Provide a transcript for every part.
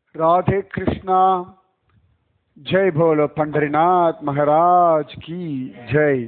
राधे कृष्णा। जय बोलो पंढरीनाथ महाराज की जय।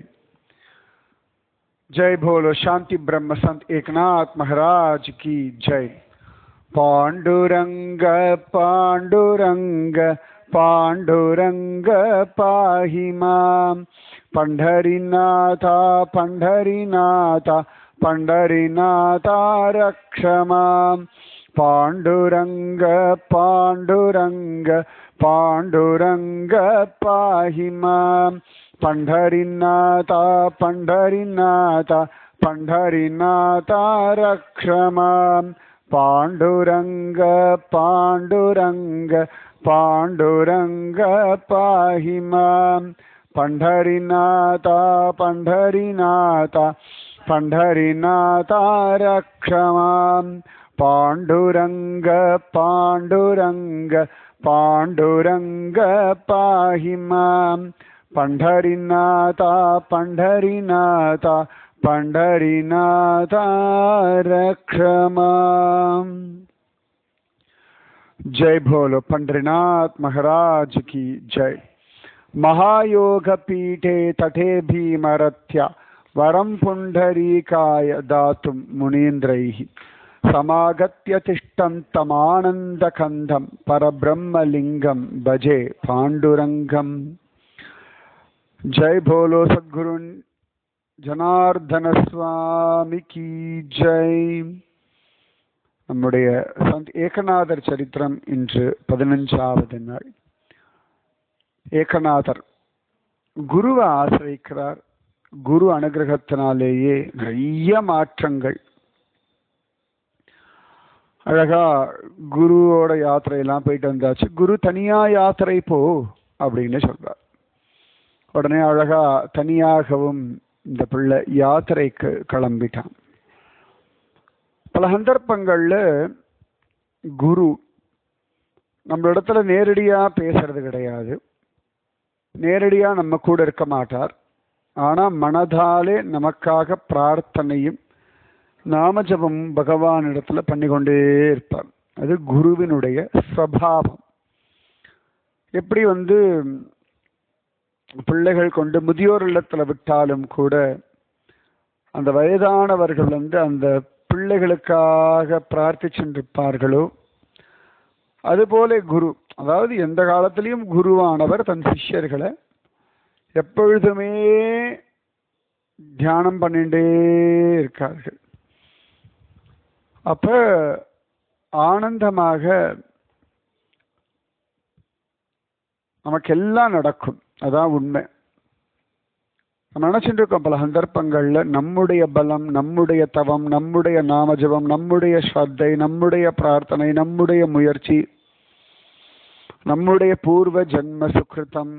जय बोलो शांति ब्रह्म संत एकनाथ महाराज की जय। पांडुरंग पांडुरंग पांडुरंग पाहि मां। पंढरीनाथा पंढरीनाथा पंढरीनाथा रक्ष मां। पांडुरंग पांडुरंग पांडुरंग पाहि मां। पंढरीनाथा पंढरीनाथा पंढरीनाथा रक्ष मां। पांडुरंग पांडुरंग पांडुरंग पाहि मां। पंढरीनाथा पंढरीनाथा पंढरीनाथा रक्ष मां। पांडुरंग पांडुरंग पांडुरंग पाहि मां। पंढरीनाथा पंढरीनाथा पंढरीनाथा रक्ष मां। जय बोलो पंढरीनाथ महाराज की जय। महायोग पीठे तटे भीमरथ्या वरं पुंडरीकाय दातुं मुनीन्द्रैः समागत्य तिष्ठन्तमानन्दकन्दं परब्रह्मलिंगं भजे पांडुरंगम्। जय बोलो सद्गुरु जनार्दन स्वामी की जय। நம்முடைய சந்த் ஏகநாதர் சரித்திரம் இன்று 15வது நாள். ஏகநாதர் குருவை ஆசிரிக்கிறார். குரு அனுகிரகத்தினாலேயே நிறைய மாற்றங்கள். அழகா குருவோட யாத்திரையெல்லாம் போயிட்டு வந்தாச்சு. குரு தனியா யாத்திரை போ அப்படின்னு சொல்றார். உடனே அழகா தனியாகவும் இந்த பிள்ளை யாத்திரைக்கு கிளம்பிட்டான். பல சந்தர்ப்பங்கள்ல குரு நம்ம இடத்துல நேரடியா பேசுறது கிடையாது, நேரடியா நம்ம கூட இருக்க மாட்டார். ஆனா மனதாலே நமக்காக பிரார்த்தனையும் நாமஜபம் பகவான் இடத்துல பண்ணிக்கொண்டே இருப்பார். அது குருவினுடைய ஸ்வபாவம். எப்படி பிள்ளைகள் கொண்டு முதியோர் இல்லத்துல விட்டாலும் கூட அந்த வயதானவர்கள் அந்த பிள்ளைகளுக்காக பிரார்த்திச்சிருப்பார்களோ அதுபோல குரு, அதாவது எந்த காலத்திலையும் குருவானவர் தன் சிஷ்யர்களை எப்பொழுதுமே தியானம் பண்ணிட்டே இருக்கார்கள். அப்ப ஆனந்தமாக நமக்கு எல்லாம் நடக்கும். அதான் உண்மை. நம்ம நினைச்சுட்டு இருக்கோம் பல சந்தர்ப்பங்கள்ல நம்முடைய பலம், நம்முடைய தவம், நம்முடைய நாமஜபம், நம்முடைய ஸ்ரத்தை, நம்முடைய பிரார்த்தனை, நம்முடைய முயற்சி, நம்முடைய பூர்வ ஜென்ம சுக்ருதம்,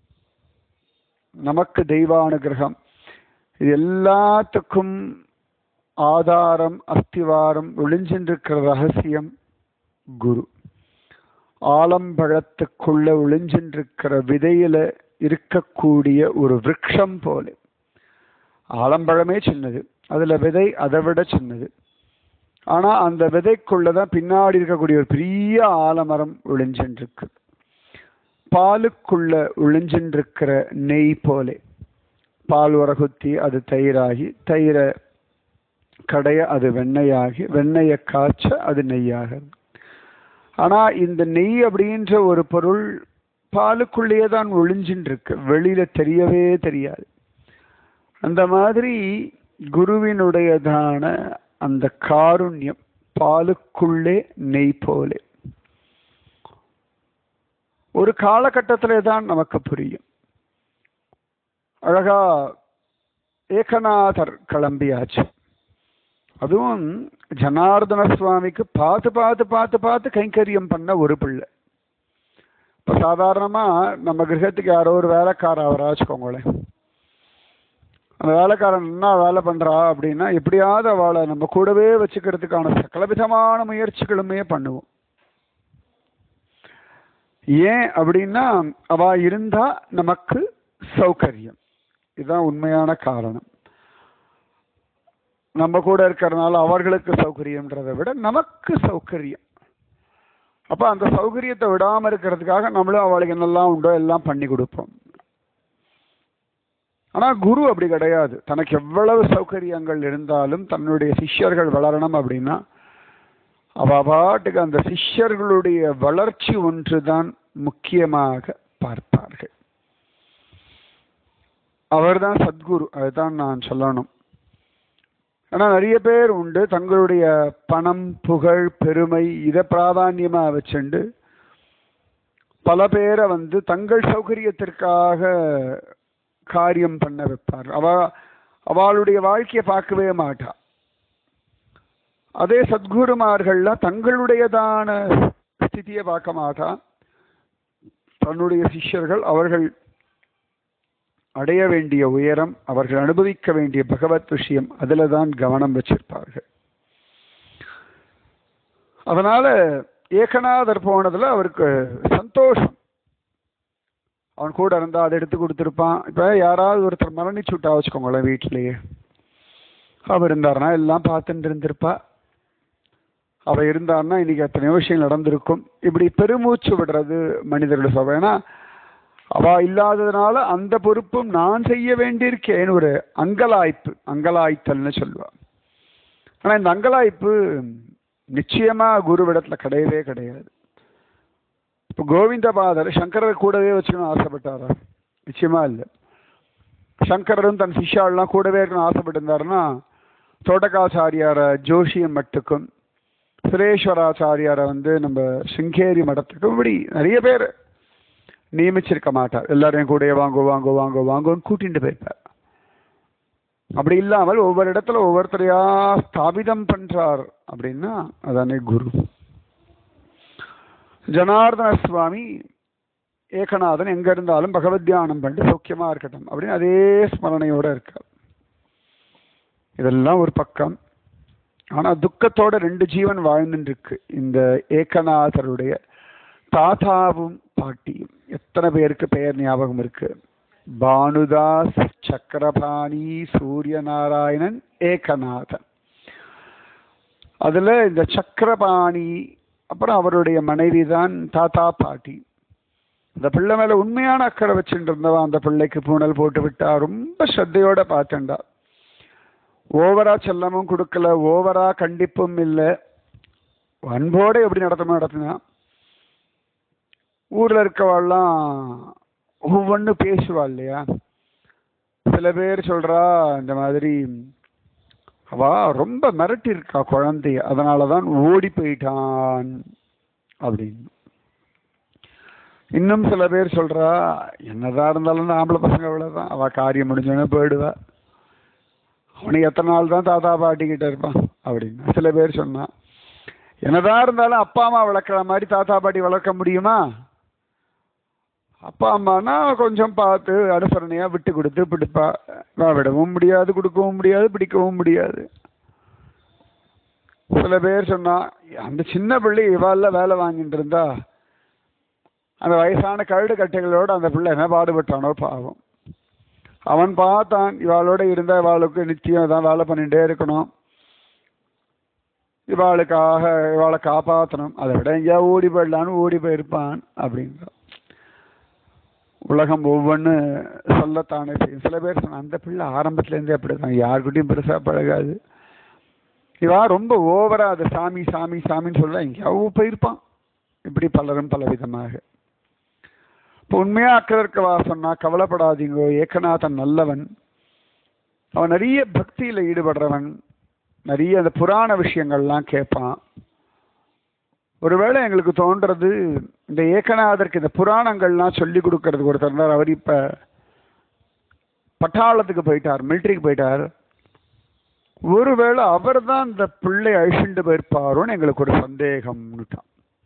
நமக்கு தெய்வானுகிரகம், இது எல்லாத்துக்கும் ஆதாரம் அஸ்திவாரம் ஒளிஞ்சின்றிருக்கிற ரகசியம் குரு. ஆலம்பழத்துக்குள்ள ஒளிஞ்சின்றிருக்கிற விதையில இருக்கக்கூடிய ஒரு விருட்சம் போல. ஆலம்பழமே சின்னது, அதுல விதை அதை விட சின்னது. ஆனா அந்த விதைக்குள்ளதான் பின்னாடி இருக்கக்கூடிய ஒரு பெரிய ஆலமரம் ஒளிஞ்சின்றிருக்கு. பாலுக்குள்ள ஒளிஞ்சின்றிருக்கிற நெய் போலே. பால் உரகுத்தி அது தயிராகி, தயிரை கடைய அது வெண்ணெயாகி, வெண்ணெயை காய்ச்ச அது நெய்யாக. ஆனா இந்த நெய் அப்படின்ற ஒரு பொருள் பாலுக்குள்ளேயே தான் ஒளிஞ்சின்னு இருக்கு, வெளியில தெரியவே தெரியாது. அந்த மாதிரி குருவினுடையதான அந்த காருண்யம் பாலுக்குள்ளே நெய் போலே. ஒரு காலகட்டத்திலே தான் நமக்கு புரியும். அழகா ஏகநாதர் கிளம்பியாச்சு. அதுவும் ஜனார்தன சுவாமிக்கு பார்த்து பார்த்து பார்த்து பார்த்து கைங்கரியம் பண்ண ஒரு பிள்ளை. இப்போ சாதாரணமா நம்ம கிரகத்துக்கு யாரோ ஒரு வேலைக்கார அவரா வச்சுக்கோங்களேன். அந்த வேலைக்காரன் என்ன வேலை பண்றா அப்படின்னா எப்படியாவது அவளை நம்ம கூடவே வச்சுக்கிறதுக்கான சகலவிதமான முயற்சிகளுமே பண்ணுவோம். ஏன் அப்படின்னா அவ இருந்தா நமக்கு சௌகரியம். இதுதான் உண்மையான காரணம். நம்ம கூட இருக்கிறதுனால அவர்களுக்கு சௌகரியம்ன்றதை விட நமக்கு சௌகரியம். அப்ப அந்த சௌகரியத்தை விடாம இருக்கிறதுக்காக நம்மளும் அவளுக்கு என்னெல்லாம் உண்டோ எல்லாம் பண்ணி கொடுப்போம். ஆனா குரு அப்படி கிடையாது. தனக்கு எவ்வளவு சௌகரியங்கள் இருந்தாலும் தன்னுடைய சிஷ்யர்கள் வளரணும் அப்படின்னா அவ பாட்டுக்கு அந்த சிஷ்யர்களுடைய வளர்ச்சி ஒன்றுதான் முக்கியமாக பார்ப்பார்கள். அவர்தான் சத்குரு. அதுதான் நான் சொல்லணும். ஆனா நிறைய பேர் உண்டு தங்களுடைய பணம், புகழ், பெருமை இதை பிராதான்யமா வச்சுண்டு பல பேரை தங்கள் சௌகரியத்திற்காக காரியம் பண்ண வைப்பார். அவளுடைய வாழ்க்கையை பார்க்கவே மாட்டா. அதே சத்குருமார்கள்ல தங்களுடையதான ஸ்திதியை பார்க்க மாட்டா. தன்னுடைய சிஷ்யர்கள் அவர்கள் அடைய வேண்டிய உயரம், அவர்கள் அனுபவிக்க வேண்டிய பகவத் விஷயம், அதுல தான் கவனம் வச்சிருப்பார்கள். அதனால ஏகநாதர் போனதுல அவருக்கு சந்தோஷம். அவன் கூட இருந்தா அதை எடுத்து கொடுத்துருப்பான். இப்ப யாராவது ஒருத்தர் மரணிச்சு விட்டா வச்சுக்கோங்களேன், வீட்டிலேயே அவர் இருந்தாருன்னா எல்லாம் பார்த்துட்டு இருந்திருப்பா. அவ இருந்தாருன்னா இன்னைக்கு எத்தனையோ விஷயம் நடந்திருக்கும். இப்படி பெருமூச்சு விடுறது மனிதர்கள் சொல்ற. ஏன்னா அவ இல்லாததுனால அந்த பொறுப்பும் நான் செய்ய வேண்டியிருக்கேன்னு ஒரு அங்கலாய்த்தல்னு சொல்லுவா. ஆனா இந்த அங்கலாய்ப்பு நிச்சயமா குருவிடத்துல கிடையவே கிடையாது. இப்போ கோவிந்தபாதர் சங்கரர் கூடவே வச்சுக்கணும் ஆசைப்பட்டாரா? நிச்சயமா இல்லை. சங்கரரும் தன் சிஷ்யாலாம் கூடவே இருக்கணும் ஆசைப்பட்டு இருந்தாருன்னா தோட்டகாச்சாரியார ஜோஷியம் மட்டுக்கும், சுரேஸ்வராச்சாரியாரை நம்ம சிங்கேரி மடத்துக்கும் இப்படி நிறைய பேர் நியமிச்சிருக்க மாட்டார். எல்லாரையும் கூட வாங்கோ வாங்கோ வாங்கோ வாங்கோன்னு கூட்டிட்டு போயிருப்பார். அப்படி இல்லாமல் ஒவ்வொரு இடத்துல ஒவ்வொருத்தரையா ஸ்தாபிதம் பண்றார் அப்படின்னா அதானே குரு. ஜனார்தன சுவாமி ஏகநாதன் எங்க இருந்தாலும் பகவத் தியானம் பண்ணிட்டு சௌக்கியமா இருக்கட்டும் அப்படின்னு அதே ஸ்மரணையோட இருக்கார். இதெல்லாம் ஒரு பக்கம். ஆனா துக்கத்தோட 2 ஜீவன் வாழ்ந்துட்டு இருக்கு. இந்த ஏகநாதருடைய தாத்தாவும் பாட்டியும். எத்தனை பேருக்கு பெயர் ஞாபகம் இருக்கு? பானுதாஸ், சக்கரபாணி, சூரிய நாராயணன், ஏகநாதன். அதுல இந்த சக்கரபாணி அப்புறம் அவருடைய மனைவி தான் தாத்தா பாட்டி. அந்த பிள்ளை மேல உண்மையான அக்கறை வச்சுட்டு இருந்தவா அந்த பிள்ளைக்கு பூனல் போட்டு விட்டா. ரொம்ப ஸ்ரத்தையோட பார்த்துண்டா. ஓவரா செல்லமும் கொடுக்கல, ஓவரா கண்டிப்பும் இல்லை, அன்போட எப்படி நடத்தினா. ஊர்ல இருக்கவாள்லாம் ஒவ்வொன்னு பேசுவா இல்லையா? சில பேர் சொல்றா இந்த மாதிரி அவ ரொம்ப மிரட்டி இருக்கா குழந்தைய, அதனாலதான் ஓடி போயிட்டான் அப்படின்னு. இன்னும் சில பேர் சொல்றா என்னதான் இருந்தாலும் ஆம்பளை பசங்க அவ்வளவுதான், அவ காரியம் முடிஞ்சோன்னு போயிடுவா, அவனுக்கு எத்தனை நாள் தான் தாத்தா பாட்டி கிட்ட இருப்பான் அப்படின்னு. சில பேர் சொன்னா என்னதான் இருந்தாலும் அப்பா அம்மா வளர்க்குற மாதிரி தாத்தா பாட்டி வளர்க்க முடியுமா? அப்பா அம்மானா கொஞ்சம் பார்த்து அனுசரணையா விட்டு கொடுத்து பிடிப்பா. விடவும் முடியாது, கொடுக்கவும் முடியாது, பிடிக்கவும் முடியாது. சில பேர் சொன்னா அந்த சின்ன பிள்ளை இவாள்ல வேலை வாங்கிட்டு இருந்தா அந்த வயசான கழுடு கட்டைகளோட அந்த பிள்ளை என்ன பாடுபட்டானோ பாவம். அவன் பார்த்தான் இவாளோட இருந்தா இவாளுக்கு நிச்சயம் தான் வேலை பண்ணிட்டே இருக்கணும், இவாளுக்காக இவாளை காப்பாற்றணும், அதை விட எங்கேயா ஓடி போயிடலான்னு ஓடி போயிருப்பான் அப்படிங்கிற. உலகம் ஒவ்வொன்று சொல்லத்தானே செய்யும். சில பேர் சொன்ன அந்த பிள்ளை ஆரம்பத்துலேருந்தே அப்படிதான், யாருக்கிட்டையும் பெருசா பழகாது, இவா ரொம்ப ஓவரா அது சாமி சாமி சாமின்னு சொல்ல எங்கேயாவும் போயிருப்பான். இப்படி பலரும் பல விதமாக. இப்போ உண்மையா அக்கறை இருக்கவா சொன்னா கவலைப்படாதீங்கோ, ஏகநாதன் நல்லவன், அவன் நிறைய பக்தியில ஈடுபடுறவன், நிறைய அந்த புராண விஷயங்கள்லாம் கேட்பான். ஒருவேளை எங்களுக்கு தோன்றது இந்த ஏகநாதருக்கு இந்த புராணங்கள்லாம் சொல்லி கொடுக்கறதுக்கு ஒருத்தர் இருந்தார். அவர் இப்ப பட்டாளத்துக்கு போயிட்டார், மிலிட்டரிக்கு போயிட்டார். ஒருவேளை அவர் தான் இந்த பிள்ளை அழிச்சுட்டு போயிருப்பாரோன்னு எங்களுக்கு ஒரு சந்தேகம்னுட்டான்.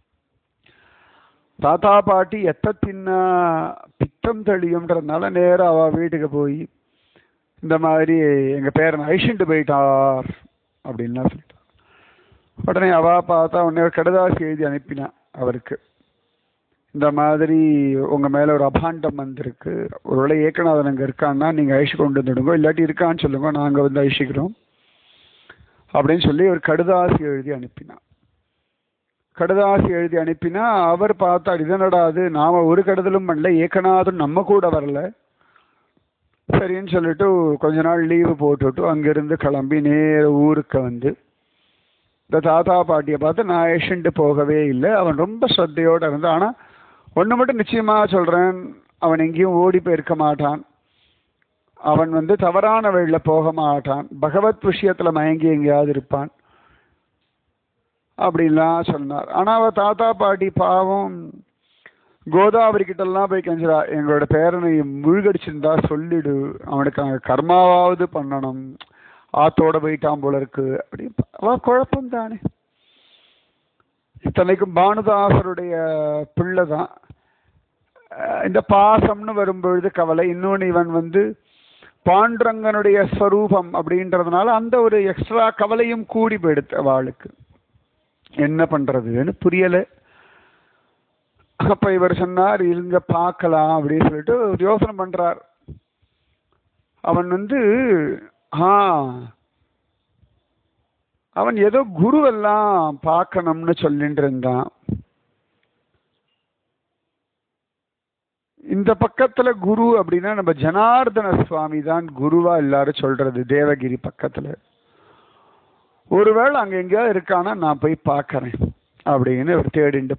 தாத்தா பாட்டி எத்த தின்னா பித்தம் தெளியும்ன்றதுனால நேரம் அவ வீட்டுக்கு போய் இந்த மாதிரி எங்க பேரன் அழிச்சுட்டு போயிட்டார் அப்படின்லாம் சொல்லிட்டான். உடனே அவ பார்த்தா உடனே ஒரு கடுதாசி எழுதி அனுப்பினா அவருக்கு, இந்த மாதிரி உங்க மேல ஒரு அபாண்டம் வந்திருக்கு, ஒருவேளை ஏகநாதன் அங்க இருக்கான்னா நீங்க அழிச்சு கொண்டு வந்துடுங்க, இல்லாட்டி இருக்கான்னு சொல்லுங்க, நாங்க அழிச்சுக்கிறோம் அப்படின்னு சொல்லி ஒரு கடுதாசி எழுதி அனுப்பினான். கடுதாசி எழுதி அனுப்பினா அவர் பார்த்தார், இதனடாது நாம ஒரு கெடுதலும் பண்ணல, ஏகநாதன் நம்ம கூட வரல. சரின்னு சொல்லிட்டு கொஞ்ச நாள் லீவு போட்டுவிட்டு அங்கிருந்து கிளம்பி நேர ஊருக்கு வந்து இந்த தாத்தா பாட்டியை பார்த்து நான் ஏஷன்ட்டு போகவே இல்லை. அவன் ரொம்ப ஸ்ரத்தையோடு இருந்தான். ஆனால் ஒன்று மட்டும் நிச்சயமாக சொல்கிறேன், அவன் எங்கேயும் ஓடி போயிருக்க மாட்டான். அவன் வந்து தவறான வழியில் போக மாட்டான். பகவத் விஷயத்தில் மயங்கி எங்கேயாவது இருப்பான் அப்படின்லாம் சொன்னார். ஆனால் அவள் தாத்தா பாட்டி பாவம் கோதாவரி கிட்டெல்லாம் போய் கெஞ்சிரா, எங்களோட பேரனை முழுகடிச்சிருந்தா சொல்லிடு, அவனுக்கு நாங்கள் கர்மாவாவது பண்ணணும், ஆத்தோட போயிட்டான் போல இருக்கு அப்படி. அவ குழப்பம் தானே. இத்தனைக்கும் பானுதாசருடைய பிள்ளை தான். இந்த பாசம்னு வரும்பொழுது கவலை. இன்னொன்று இவன் வந்து பாண்டுரங்கனுடைய ஸ்வரூபம் அப்படின்றதுனால அந்த ஒரு எக்ஸ்ட்ரா கவலையும் கூடி போயிடுத்து அவளுக்கு. என்ன பண்றதுன்னு புரியலை. அப்ப இவர் சொன்னார், இருங்க பார்க்கலாம் அப்படின்னு சொல்லிட்டு யோசனை பண்றார். அவன் வந்து அவன் ஏதோ குருவெல்லாம் பார்க்கணும்னு சொல்லிட்டு இருந்தான். இந்த பக்கத்துல குரு அப்படின்னா நம்ம ஜனார்தன சுவாமி தான் குருவா எல்லாரும் சொல்றது. தேவகிரி பக்கத்துல ஒருவேளை அங்க எங்கேயாவது இருக்கானா நான் போய் பார்க்கறேன் அப்படின்னு அவர் தேடிட்டு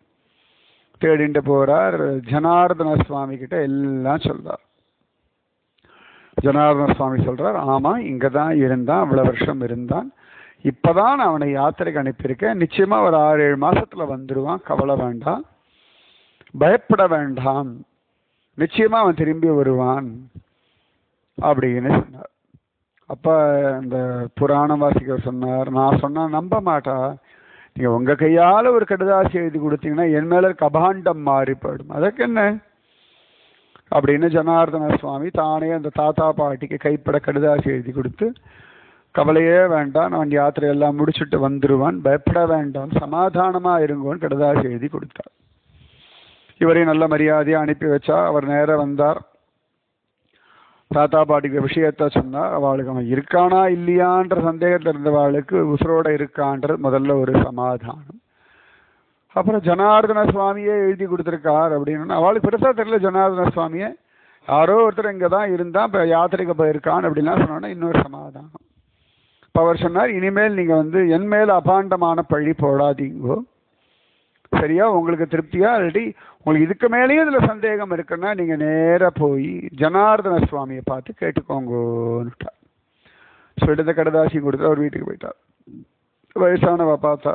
போறார். ஜனார்தன சுவாமி கிட்ட எல்லாம் சொல்றார். ஜனார்தன சுவாமி சொல்றார், ஆமா இங்கதான் இருந்தான், அவ்வளவு வருஷம் இருந்தான், இப்பதான் அவனை யாத்திரைக்கு அனுப்பியிருக்கேன், நிச்சயமா ஒரு 6-7 மாசத்துல வந்துடுவான், கவலை வேண்டாம், பயப்பட வேண்டாம், நிச்சயமா அவன் திரும்பி வருவான் அப்படின்னு சொன்னார். அப்ப இந்த புராண வாசிகர் சொன்னார், நான் சொன்னா நம்ப மாட்டா, நீங்க உங்க கையால ஒரு கடுதாசி எழுதி கொடுத்தீங்கன்னா என் மேல இருக்க அபாண்டம் மாறி போயிடும், அதற்கு என்ன அப்படின்னு ஜனார்தன சுவாமி தானே அந்த தாத்தா பாட்டிக்கு கைப்பட கடுதாசி எழுதி கொடுத்து, கவலையே வேண்டாம், நான் யாத்திரையெல்லாம் முடிச்சுட்டு வந்துடுவான், பயப்பட வேண்டாம், சமாதானமா இருங்கோன்னு கடுதாசி எழுதி கொடுத்தார். இவரையும் நல்ல மரியாதையா அனுப்பி வச்சா. அவர் நேர வந்தார், தாத்தா பாட்டிக்கு விஷயத்த சொன்னார். அவளுக்கு அவன் இருக்கானா இல்லையான்ற சந்தேகத்தில் இருந்தவாளுக்கு உசுரோட இருக்கான்ற முதல்ல ஒரு சமாதானம். அப்புறம் ஜனார்தன சுவாமியே எழுதி கொடுத்துருக்கார் அப்படின்னு அவளுக்கு பெருசா தெரியல. ஜனார்தன சுவாமியே யாரோ ஒருத்தர் இங்கே தான் இருந்தான், இப்போ யாத்திரைக்கு போயிருக்கான் அப்படின்லாம் சொன்னோன்னா இன்னொரு சமாதானம். இப்போ அவர் சொன்னார், இனிமேல் நீங்கள் வந்து என் மேல் அபாண்டமான பழி போடாதீங்கோ, சரியா, உங்களுக்கு திருப்தியா, இல்லாட்டி உங்களுக்கு இதுக்கு மேலேயும் இதில் சந்தேகம் இருக்குன்னா நீங்கள் நேராக போய் ஜனார்தன சுவாமியை பார்த்து கேட்டுக்கோங்கன்னுட்டார். சொல்லிட்டு கடுதாசி கொடுத்து அவர் வீட்டுக்கு போயிட்டார். வயசானவ பார்த்தா,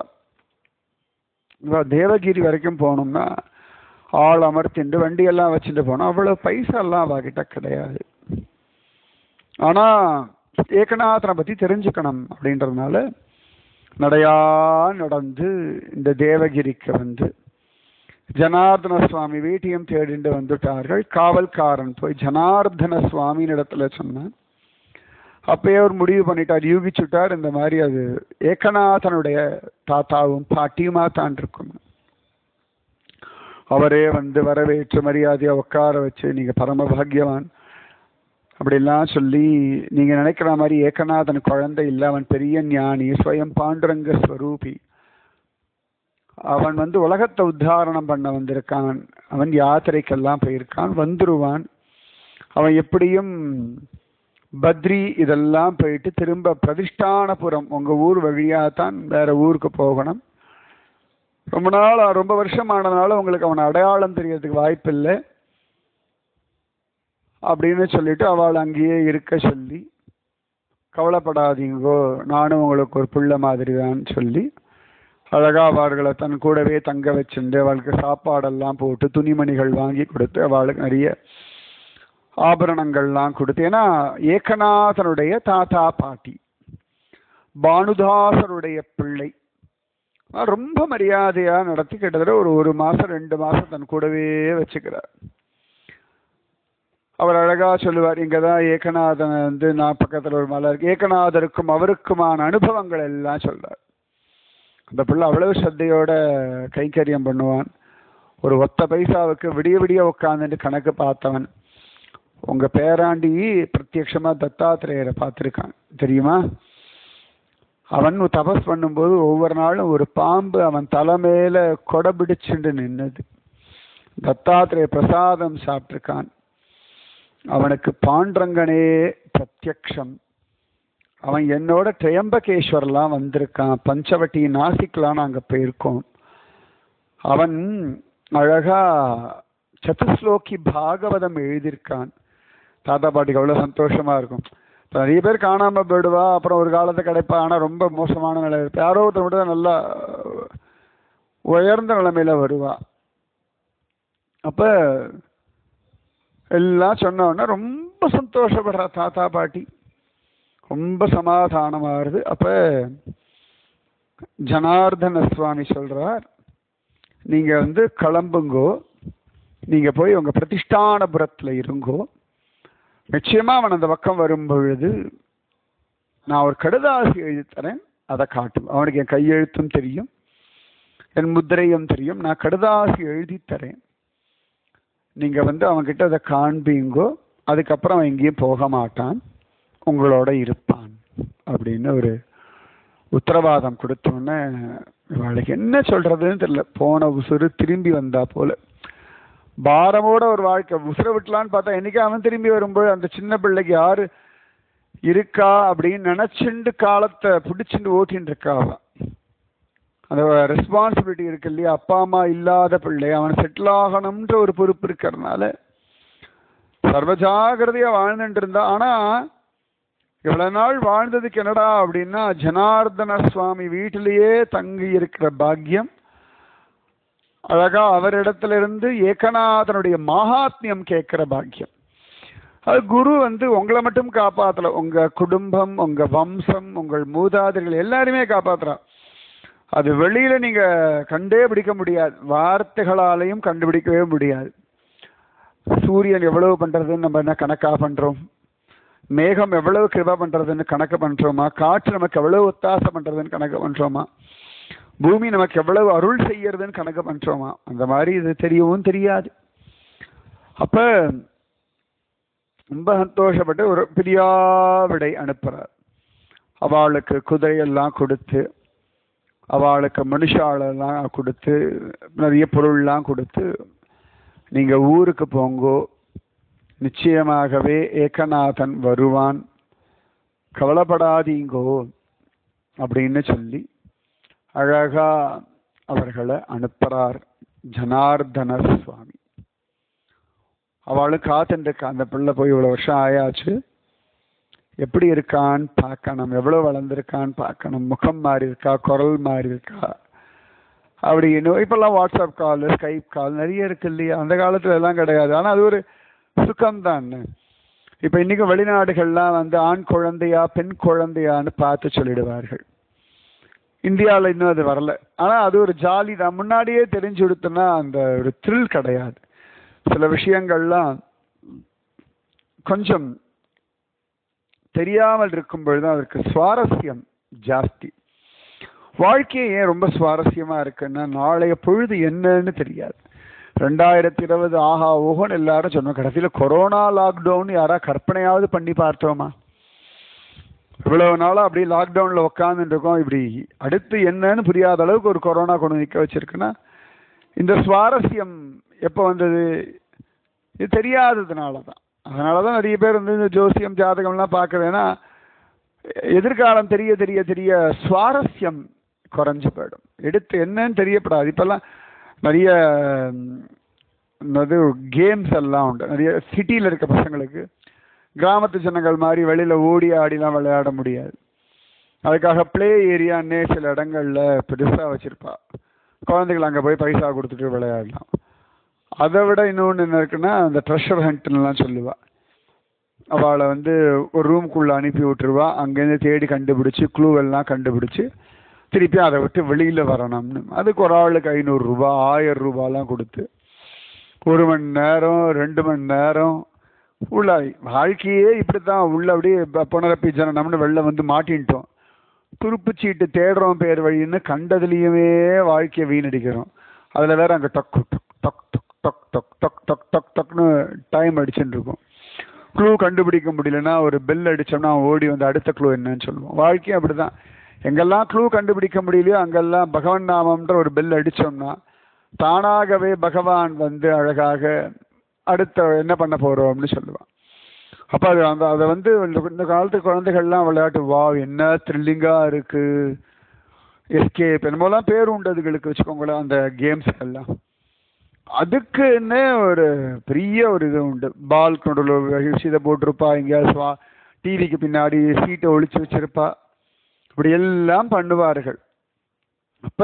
தேவகிரி வரைக்கும் போகணும்னா ஆள் அமர்த்திண்டு வண்டியெல்லாம் வச்சுட்டு போனோம், அவ்வளோ பைசாலாம் அவகிட்ட கிடையாது. ஆனால் ஏகநாதனை பற்றி தெரிஞ்சுக்கணும் அப்படின்றதுனால நடையா நடந்து இந்த தேவகிரிக்கு வந்து ஜனார்தன சுவாமி வீட்டையும் தேடிண்டு வந்துட்டார்கள். காவல்காரன் போய் ஜனார்தன சுவாமியின் இடத்துல சொன்னான். அப்பயே அவர் முடிவு பண்ணிட்டார், யூகிச்சுட்டார், இந்த மாதிரி அது ஏகநாதனுடைய தாத்தாவும் பாட்டியுமா தான் இருக்கும். அவரே வந்து வரவேற்று மரியாதையா உட்கார வச்சு, நீங்க பரம பாக்யவான் அப்படிலாம் சொல்லி, நீங்க நினைக்கிற மாதிரி ஏகநாதன் குழந்தை இல்லை, அவன் பெரிய ஞானி, ஸ்வயம் பாண்டுரங்க ஸ்வரூபி, அவன் வந்து உலகத்தை உத்தாரணம் பண்ண வந்திருக்கான், அவன் யாத்திரைக்கெல்லாம் போயிருக்கான், வந்துருவான், அவன் எப்படியும் பத்ரி இதெல்லாம் போயிட்டு திரும்ப பிரதிஷ்டானபுரம் உங்க ஊர் வழியாத்தான் வேற ஊருக்கு போகணும், ரொம்ப நாள் ரொம்ப வருஷம் ஆனதுனால உங்களுக்கு அவனை அடையாளம் தெரியறதுக்கு வாய்ப்பு இல்லை அப்படின்னு சொல்லிட்டு அவள் அங்கேயே இருக்க சொல்லி, கவலைப்படாதீங்கோ நானும் உங்களுக்கு ஒரு பிள்ளை மாதிரி தான் சொல்லி அழகா அவர்களை தன் கூடவே தங்க வச்சுட்டு அவளுக்கு சாப்பாடெல்லாம் போட்டு துணிமணிகள் வாங்கி கொடுத்து அவளுக்கு நிறைய ஆபரணங்கள்லாம் கொடுத்து. ஏன்னா ஏகநாதனுடைய தாத்தா பாட்டி, பானுதாசருடைய பிள்ளை, ரொம்ப மரியாதையா நடத்தி கிட்டத்தட்ட ஒரு மாசம் 2 மாசம் தன் கூடவே வச்சுக்கிறார். அவர் அழகா சொல்லுவார், இங்கதான் ஏகநாதன் வந்து நான் பக்கத்துல ஒரு மலை இருக்கு, ஏகநாதருக்கும் அவருக்குமான அனுபவங்கள் எல்லாம் சொல்றார். அந்த பிள்ளை அவ்வளவு ஸ்ரத்தையோட கைங்கரியம் பண்ணுவான். ஒரு ஒத்த பைசாவுக்கு விடிய விடிய உட்காந்துட்டு கணக்கு பார்த்தவன். உங்க பேராண்டி பிரத்யட்சமா தத்தாத்திரேயரை பார்த்துருக்கான் தெரியுமா? அவன் தபஸ் பண்ணும்போது ஒவ்வொரு நாளும் ஒரு பாம்பு அவன் தலை மேல கொடை பிடிச்சுண்டு நின்னது. தத்தாத்திரேய பிரசாதம் சாப்பிட்டிருக்கான். அவனுக்கு பாண்டரங்கனே பிரத்யக்ஷம். அவன் என்னோட திரையம்பகேஸ்வர்லாம் வந்திருக்கான். பஞ்சவட்டி நாசிக்லாம் நாங்க போயிருக்கோம். அவன் அழகா சதுஸ்லோகி பாகவதம் எழுதியிருக்கான். தாத்தா பாட்டிக்கு அவ்வளோ சந்தோஷமா இருக்கும். இப்போ நிறைய பேர் காணாம போயிடுவா, அப்புறம் ஒரு காலத்தை கிடைப்பா, ஆனால் ரொம்ப மோசமான நிலை இருப்பா. யாரோ ஒருத்தர் மட்டும் தான் நல்லா உயர்ந்த நிலைமையில வருவா. அப்ப எல்லாம் சொன்ன உடனே ரொம்ப சந்தோஷப்படுறா தாத்தா பாட்டி, ரொம்ப சமாதானமா வருது. அப்ப ஜனார்தன சுவாமி சொல்றார், நீங்க கிளம்புங்கோ, நீங்க போய் உங்க பிரதிஷ்டானபுரத்துல இருங்கோ. நிச்சயமா அவன் அந்த பக்கம் வரும் பொழுது நான் ஒரு கடுதாசி எழுதி தரேன், அதை காட்டும். அவனுக்கு என் கையெழுத்தும் தெரியும், என் முத்திரையும் தெரியும். நான் கடுதாசி எழுதி தரேன், நீங்க அவன்கிட்ட அதை காண்பீங்கோ. அதுக்கப்புறம் அவன் எங்கேயும் போக மாட்டான், உங்களோட இருப்பான் அப்படின்னு ஒரு உத்தரவாதம் கொடுத்தோன்னே இவளுக்கு என்ன சொல்றதுன்னு தெரியல. போன உசுறு திரும்பி வந்தா போல. பாரமோட ஒரு வாழ்க்கை உசுர விட்டலான்னு பார்த்தா என்னைக்கு அவன் திரும்பி வரும்போது அந்த சின்ன பிள்ளைக்கு யாரு இருக்கா அப்படின்னு நினைச்சுண்டு காலத்தை பிடிச்சுட்டு ஓட்டின்னு இருக்கா. அந்த ரெஸ்பான்சிபிலிட்டி இருக்கு இல்லையா, அப்பா அம்மா இல்லாத பிள்ளை, அவன் செட்டில் ஆகணும்ன்ற ஒரு பொறுப்பு இருக்கிறதுனால சர்வஜாகிரதையா வாழ்ந்துட்டு இருந்தா. ஆனா இவ்வளவு நாள் வாழ்ந்ததுக்கு என்னடா அப்படின்னா, ஜனார்தன சுவாமி வீட்டிலேயே தங்கி இருக்கிற பாக்கியம், அழகா அவரிடத்துல இருந்து ஏகநாதனுடைய மகாத்மியம் கேட்கிற பாக்கியம். அது குரு உங்களை மட்டும் காப்பாத்தல, உங்க குடும்பம், உங்க வம்சம், உங்கள் மூதாதைகள் எல்லாருமே காப்பாத்துறா. அது வெளியில நீங்க கண்டே பிடிக்க முடியாது, வார்த்தைகளாலையும் கண்டுபிடிக்கவே முடியாது. சூரியன் எவ்வளவு பண்றதுன்னு நம்ம என்ன கணக்கா பண்றோம்? மேகம் எவ்வளவு கிருபா பண்றதுன்னு கணக்கு பண்றோமா? காற்று நமக்கு எவ்வளவு ஒத்தாசை பண்றதுன்னு கணக்கு பண்றோமா? பூமி நமக்கு எவ்வளவு அருள் செய்யறதுன்னு கணக்கு பண்றோமா? அந்த மாதிரி இது தெரியவும் தெரியாது. அப்ப ரொம்ப சந்தோஷப்பட்டு ஒரு பிரியாவிடை அனுப்புறார். அவளுக்கு குதிரையெல்லாம் கொடுத்து, அவளுக்கு மனுஷாலெல்லாம் கொடுத்து, நிறைய பொருள்லாம் கொடுத்து, நீங்க ஊருக்கு போங்கோ, நிச்சயமாகவே ஏகநாதன் வருவான், கவலைப்படாதீங்கோ அப்படின்னு சொல்லி அழகா அவர்களை அனுப்புறார் ஜனார்தன சுவாமி. அவளும் காத்துருக்கா, அந்த பிள்ளை போய் இவ்வளவு வருஷம் ஆயாச்சு, எப்படி இருக்கான்னு பார்க்கணும், எவ்வளவு வளர்ந்துருக்கான்னு பார்க்கணும், முகம் மாறி இருக்கா, குரல் மாறி இருக்கா அப்படின்னு. இப்பெல்லாம் வாட்ஸ்அப் கால், ஸ்கைப் கால் நிறைய இருக்கு இல்லையா, அந்த காலத்துல எல்லாம் கிடையாது. ஆனா அது ஒரு சுகம்தான். இப்ப இன்னைக்கு வெளிநாடுகள்லாம் ஆண் குழந்தையா பெண் குழந்தையான்னு பார்த்து சொல்லிடுவார்கள். இந்தியாவில் இன்னும் அது வரல, ஆனா அது ஒரு ஜாலி தான். முன்னாடியே தெரிஞ்சு கொடுத்தோன்னா அந்த ஒரு த்ரில் கிடையாது. சில விஷயங்கள்லாம் கொஞ்சம் தெரியாமல் இருக்கும் பொழுதுதான் அதற்கு சுவாரஸ்யம் ஜாஸ்தி. வாழ்க்கையே ஏன் ரொம்ப சுவாரஸ்யமா இருக்குன்னா, நாளைய பொழுது என்னன்னு தெரியாது. 2020 ஆஹா ஓஹோன்னு எல்லாரும் சொன்னோம், கடைசியில கொரோனா லாக்டவுன் யாரா கற்பனையாவது பண்ணி பார்த்தோமா? இவ்வளவு நாளா அப்படியே லாக்டவுன்ல உட்காந்துட்டு இருக்கோம். இப்படி அடுத்து என்னன்னு புரியாத அளவுக்கு ஒரு கொரோனா கொண்டு நிற்க வச்சிருக்குன்னா, இந்த சுவாரஸ்யம் எப்போ வந்தது? இது தெரியாததுனாலதான். அதனாலதான் நிறைய பேர் இந்த ஜோசியம் ஜாதகம்லாம் பார்க்கறதுன்னா, எதிர்காலம் தெரிய தெரிய தெரிய சுவாரஸ்யம் குறைஞ்சு போயிடும். எடுத்து என்னன்னு தெரியப்படாது. இப்பெல்லாம் நிறைய கேம்ஸ் எல்லாம் உண்டு. நிறைய சிட்டியில் இருக்க பசங்களுக்கு கிராமத்து ஜனங்கள் மாதிரி வெளியில ஓடி ஆடிலாம் விளையாட முடியாது. அதுக்காக பிளே ஏரியான்னே சில இடங்கள்ல பெருசா வச்சிருப்பா. குழந்தைகள் அங்கே போய் பைசா கொடுத்துட்டு விளையாடலாம். அதை விட இன்னொன்று என்ன இருக்குன்னா, அந்த ட்ரெஷர் ஹண்ட்லாம் சொல்லுவா. அவளை ஒரு ரூம்குள்ள அனுப்பி விட்டுருவா. அங்கேருந்து தேடி கண்டுபிடிச்சு க்ளூவெல்லாம் கண்டுபிடிச்சு திருப்பி அதை விட்டு வெளியில வரணும்னு. அதுக்கு ஒரு ஆளுக்கு 500 ரூபா 1000 ரூபாலாம் கொடுத்து 1 மணி நேரம் 2 மணி நேரம் உள்ள வாழ்க்கையே இப்படித்தான். உள்ள அப்படியே புனரப்பி ஜனனம்னு வெளில மாட்டின்ட்டோம். துருப்பு சீட்டு தேடுறோம் பேர் வழின்னு கண்டதுலயுமே வாழ்க்கையை வீணடிக்கிறோம். அதுல வேற அங்க டக் டக் டக் டக் டக் டக் டக் டக் டக்னு டைம் அடிச்சுட்டு இருக்கும். க்ளூ கண்டுபிடிக்க முடியலன்னா ஒரு பெல் அடிச்சோம்னா ஓடி அடுத்த க்ளூ என்னன்னு சொல்லுவோம். வாழ்க்கையும் அப்படிதான். எங்கெல்லாம் க்ளூ கண்டுபிடிக்க முடியலையோ அங்கெல்லாம் பகவன் நாமம்ன்ற ஒரு பெல் அடிச்சோம்னா தானாகவே பகவான் வந்து அழகாக அடுத்த என்ன பண்ண போறோம்னு சொல்லுவான். அப்ப அது அதை வந்து இந்த காலத்து குழந்தைகள்லாம் விளையாட்டு வா என்ன த்ரில்லிங்கா இருக்கு, எஸ்கேப் என்னமோலாம் பேர் உண்டு அதுகளுக்கு வச்சுக்கோங்களேன். அந்த கேம்ஸ் எல்லாம் அதுக்குன்னு ஒரு பெரிய ஒரு இது உண்டு. பால் கொண்டு இதை போட்டிருப்பா, எங்கேயாவது டிவிக்கு பின்னாடி சீட்டை ஒழிச்சு வச்சிருப்பா, இப்படி எல்லாம் பண்ணுவார்கள். அப்ப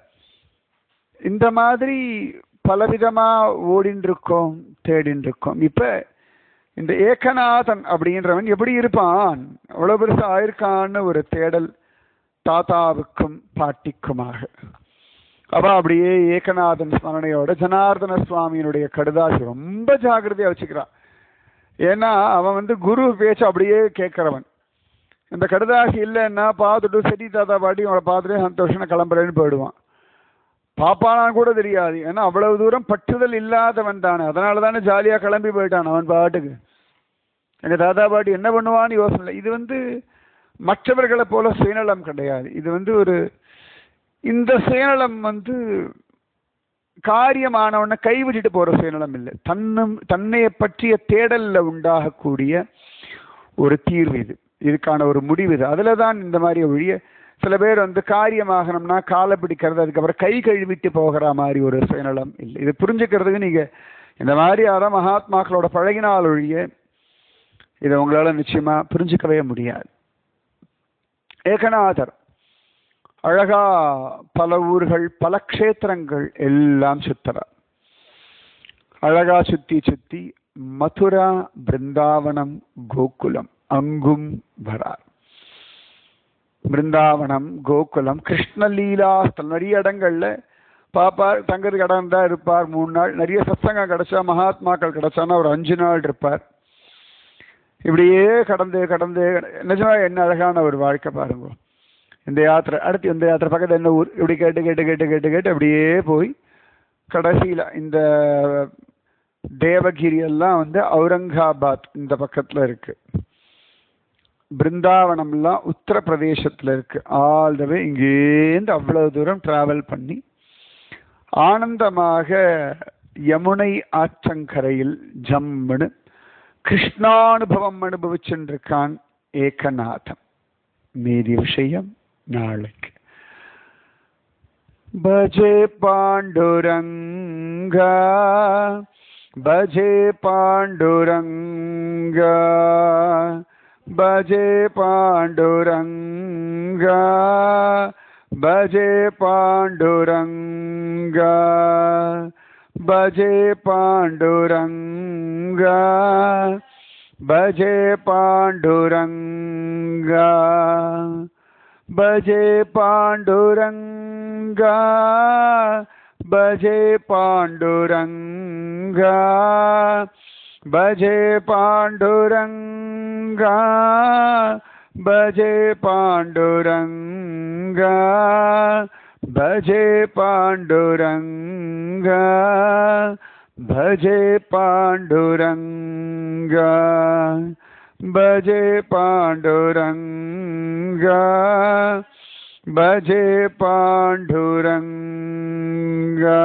இந்த மாதிரி பலவிதமா ஓடின்னு இருக்கோம், தேடின்னு இருக்கோம். இப்ப இந்த ஏகநாதன் அப்படின்றவன் எப்படி இருப்பான், அவ்வளவு பெருசா ஆயிருக்கான்னு ஒரு தேடல் தாத்தாவுக்கும் பாட்டிக்குமாக. அப்ப அப்படியே ஏகநாதன் ஸ்மரணையோட ஜனார்தன சுவாமியினுடைய கடுதாசி ரொம்ப ஜாகிரதையா வச்சுக்கிறான். ஏன்னா அவன் வந்து குரு பேச்சு அப்படியே கேட்கிறவன். இந்த கடுதாசி இல்லைன்னா பார்த்துட்டு சரி தாத்தா பாட்டி அவளை பார்த்துட்டு சந்தோஷம் கிளம்புறேன்னு போயிடுவான். பாப்பானான்னு கூட தெரியாது. ஏன்னா அவ்வளவு தூரம் பற்றுதல் இல்லாதவன் தானே, அதனால தானே ஜாலியா கிளம்பி போயிட்டான் அவன் பாட்டுக்கு. எங்க தாத்தா பாட்டி என்ன பண்ணுவான்னு யோசனை இல்லை. இது வந்து மற்றவர்களை போல சுயநலம் கிடையாது. இது வந்து ஒரு இந்த சுயநலம் வந்து காரியமானவன கைவிட்டுட்டு போற சுயநலம் இல்லை. தன்னைய பற்றிய தேடல்ல உண்டாகக்கூடிய ஒரு தீர்வு இது, இதுக்கான ஒரு முடிவு இது. அதுல தான் இந்த மாதிரி ஒழிய சில பேர் வந்து காரியமாகணும்னா காலை பிடிக்கிறது, அதுக்கப்புறம் கை கழுவிட்டு போகிற மாதிரி ஒரு சுயநலம் இல்லை. இது புரிஞ்சுக்கிறதுக்கு நீங்க இந்த மாதிரி யாரும் மகாத்மாக்களோட பழகினால் ஒழிய இதை உங்களால நிச்சயமா புரிஞ்சுக்கவே முடியாது. ஏகநாதர் அழகா பல ஊர்கள் பல க்ஷேத்திரங்கள் எல்லாம் சுத்தறார். அழகா சுத்தி சுத்தி மதுரா, பிருந்தாவனம், கோகுலம் அங்கும் வரார். பிருந்தாவனம், கோகுலம், கிருஷ்ணலீலாஸ்தலம் நிறைய இடங்கள்ல பாப்பார். தங்கிறதுக்கு இடம் தான் இருப்பார் 3 நாள். நிறைய சத்சங்கம் கிடைச்சா, மகாத்மாக்கள் கிடைச்சானா ஒரு 5 நாள் இருப்பார். இப்படியே கடந்து கடந்து நிஜமா என்ன அழகான ஒரு வாழ்க்கை பாருங்க. இந்த யாத்திரை அடுத்து இந்த யாத்திரை பக்கத்தில் என்ன ஊர், இப்படி கேட்டு கேட்டு கேட்டு கேட்டு கேட்டு அப்படியே போய் கடைசியில் இந்த தேவகிரி எல்லாம் வந்து அவுரங்காபாத் இந்த பக்கத்தில் இருக்கு. பிருந்தாவனம்லாம் உத்தரப்பிரதேசத்தில் இருக்கு. ஆல் த வே இங்கேருந்து அவ்வளவு தூரம் டிராவல் பண்ணி ஆனந்தமாக யமுனை ஆற்றங்கரையில் ஜம்முன்னு கிருஷ்ணானுபவம் அனுபவிச்சுருக்கான் ஏகநாதன். மீதி விஷயம் நாளைக்கு. பஜே பாண்டுரங்கா, பஜே பாண்டுரங்கா, பஜே பாண்டுரங்கா, பஜே பாண்டுரங்கா, பஜே பாண்டுரங்கா, பஜே பாண்டுரங்கா, பஜே பாண்டுரங்கா, பஜே பாண்டுரங்கா, பஜே பாண்டுரங்கா, பஜே பாண்டுரங்கா, பஜே பாண்டுரங்கா, பஜே பாண்டுரங்கா, பஜே பாண்டுரங்கா, பஜே பாண்டுரங்கா.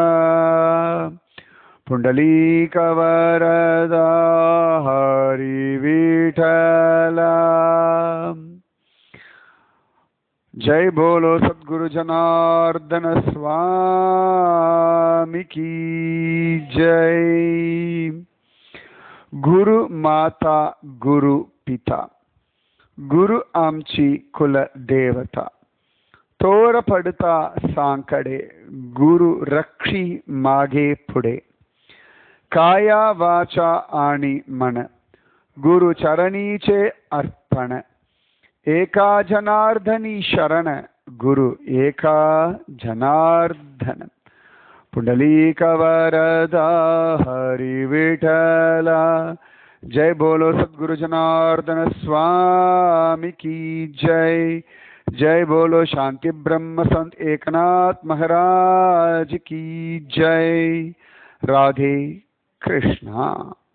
புண்டலீகவரதா ஹரி விட்டலா. जय बोलो सद्गुरु जनार्दन स्वामी की जय. गुरु माता गुरु पिता गुरु आमची कुल देवता तोर पड़ता सांकडे गुरु रक्षी मागे पुढे काया वाचा आणि मन गुरु चरणीचे अर्पण एका जनार्दनी शरण गुरु एका जनार्दन. पुंडलीकवरदा हरि विठला. जय बोलो सद्गुरु जनार्दन स्वामी की जय. जय बोलो शांति ब्रह्म संत एकनाथ महाराज की जय. राधे कृष्णा.